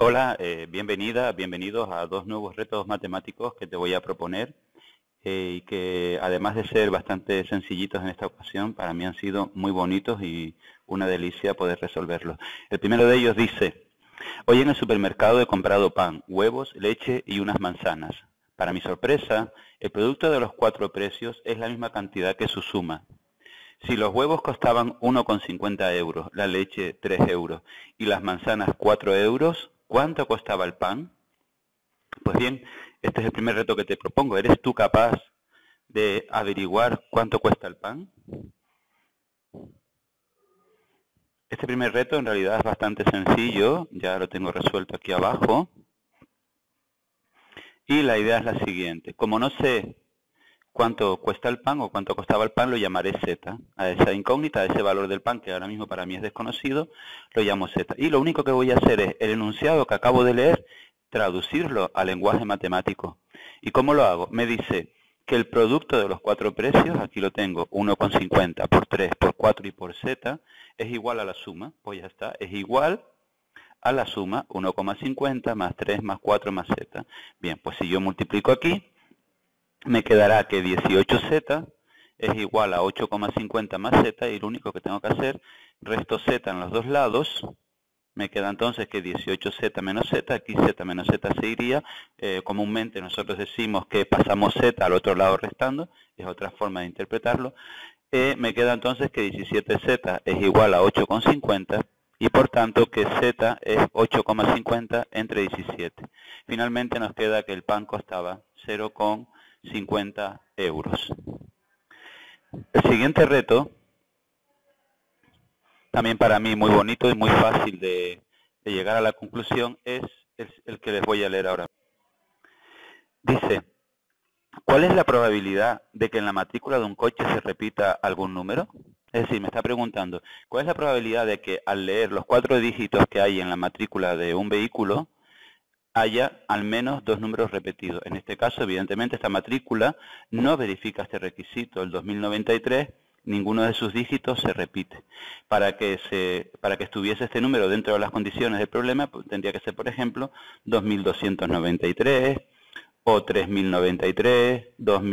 Hola, bienvenida, bienvenidos a dos nuevos retos matemáticos que te voy a proponer y que además de ser bastante sencillitos en esta ocasión, para mí han sido muy bonitos y una delicia poder resolverlos. El primero de ellos dice: hoy en el supermercado he comprado pan, huevos, leche y unas manzanas. Para mi sorpresa, el producto de los 4 precios es la misma cantidad que su suma. Si los huevos costaban 1,50 euros, la leche 3 euros y las manzanas 4 euros, ¿cuánto costaba el pan? Pues bien, este es el primer reto que te propongo. ¿Eres tú capaz de averiguar cuánto cuesta el pan? Este primer reto en realidad es bastante sencillo, ya lo tengo resuelto aquí abajo. Y la idea es la siguiente: como no sé cuánto cuesta el pan o cuánto costaba el pan, lo llamaré Z. A esa incógnita, a ese valor del pan que ahora mismo para mí es desconocido, lo llamo Z. Y lo único que voy a hacer es el enunciado que acabo de leer, traducirlo al lenguaje matemático. ¿Y cómo lo hago? Me dice que el producto de los 4 precios, aquí lo tengo, 1,50 por 3 por 4 y por Z, es igual a la suma. Pues ya está, es igual a la suma 1,50 más 3 más 4 más Z. Bien, pues si yo multiplico aquí, me quedará que 18Z es igual a 8,50 más Z, y lo único que tengo que hacer, resto Z en los dos lados. Me queda entonces que 18Z menos Z, aquí Z menos Z se iría. Comúnmente nosotros decimos que pasamos Z al otro lado restando, es otra forma de interpretarlo. Me queda entonces que 17Z es igual a 8,50 y por tanto que Z es 8,50 entre 17. Finalmente nos queda que el pan costaba 0,50 euros. El siguiente reto, también para mí muy bonito y muy fácil de llegar a la conclusión, es el que les voy a leer ahora. Dice: ¿cuál es la probabilidad de que en la matrícula de un coche se repita algún número? Es decir, me está preguntando, ¿cuál es la probabilidad de que al leer los 4 dígitos que hay en la matrícula de un vehículo haya al menos 2 números repetidos? En este caso, evidentemente, esta matrícula no verifica este requisito. El 2093, ninguno de sus dígitos se repite. Para que estuviese este número dentro de las condiciones del problema, pues, tendría que ser, por ejemplo, 2293, o 3093,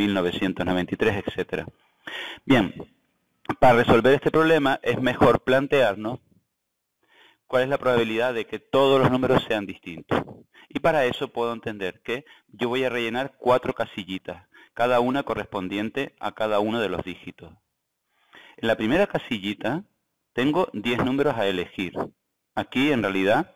2993, etc. Bien, para resolver este problema es mejor plantearnos cuál es la probabilidad de que todos los números sean distintos. Y para eso puedo entender que yo voy a rellenar 4 casillitas, cada una correspondiente a cada uno de los dígitos. En la primera casillita tengo 10 números a elegir. Aquí, en realidad,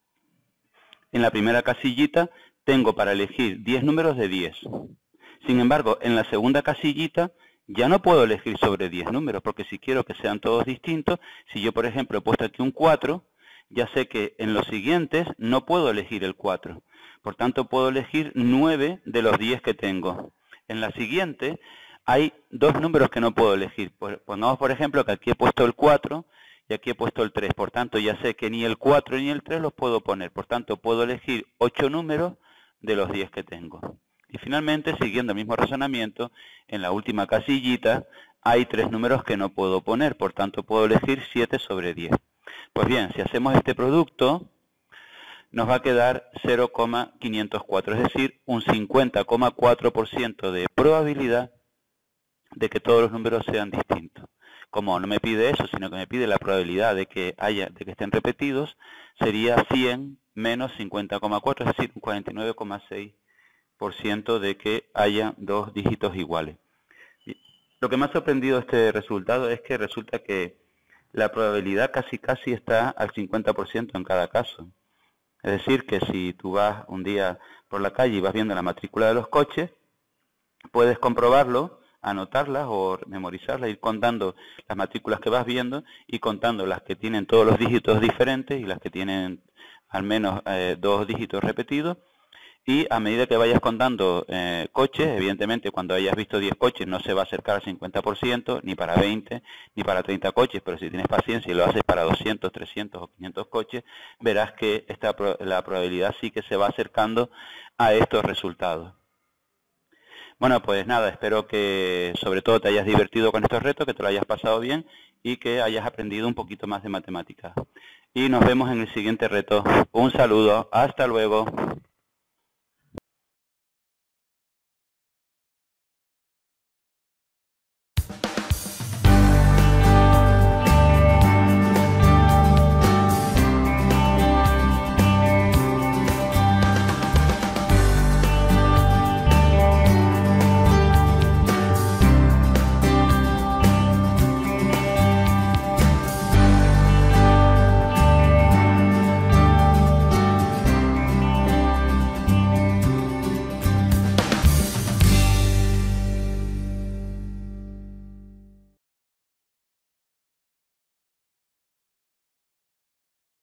en la primera casillita tengo para elegir 10 números de 10. Sin embargo, en la segunda casillita ya no puedo elegir sobre 10 números, porque si quiero que sean todos distintos, si yo, por ejemplo, he puesto aquí un 4, ya sé que en los siguientes no puedo elegir el 4. Por tanto, puedo elegir 9 de los 10 que tengo. En la siguiente hay 2 números que no puedo elegir. Pongamos, por ejemplo, que aquí he puesto el 4 y aquí he puesto el 3. Por tanto, ya sé que ni el 4 ni el 3 los puedo poner. Por tanto, puedo elegir 8 números de los 10 que tengo. Y finalmente, siguiendo el mismo razonamiento, en la última casillita hay 3 números que no puedo poner. Por tanto, puedo elegir 7 sobre 10. Pues bien, si hacemos este producto, nos va a quedar 0,504, es decir, un 50,4% de probabilidad de que todos los números sean distintos. Como no me pide eso, sino que me pide la probabilidad de que estén repetidos, sería 100 menos 50,4, es decir, un 49,6% de que haya 2 dígitos iguales. Lo que me ha sorprendido este resultado es que resulta que la probabilidad casi está al 50% en cada caso. Es decir, que si tú vas un día por la calle y vas viendo la matrícula de los coches, puedes comprobarlo, anotarlas o memorizarlas, ir contando las matrículas que vas viendo y contando las que tienen todos los dígitos diferentes y las que tienen al menos 2 dígitos repetidos. Y a medida que vayas contando coches, evidentemente cuando hayas visto 10 coches no se va a acercar al 50%, ni para 20, ni para 30 coches, pero si tienes paciencia y lo haces para 200, 300 o 500 coches, verás que la probabilidad sí que se va acercando a estos resultados. Bueno, pues nada, espero que sobre todo te hayas divertido con estos retos, que te lo hayas pasado bien y que hayas aprendido un poquito más de matemáticas. Y nos vemos en el siguiente reto. Un saludo, hasta luego.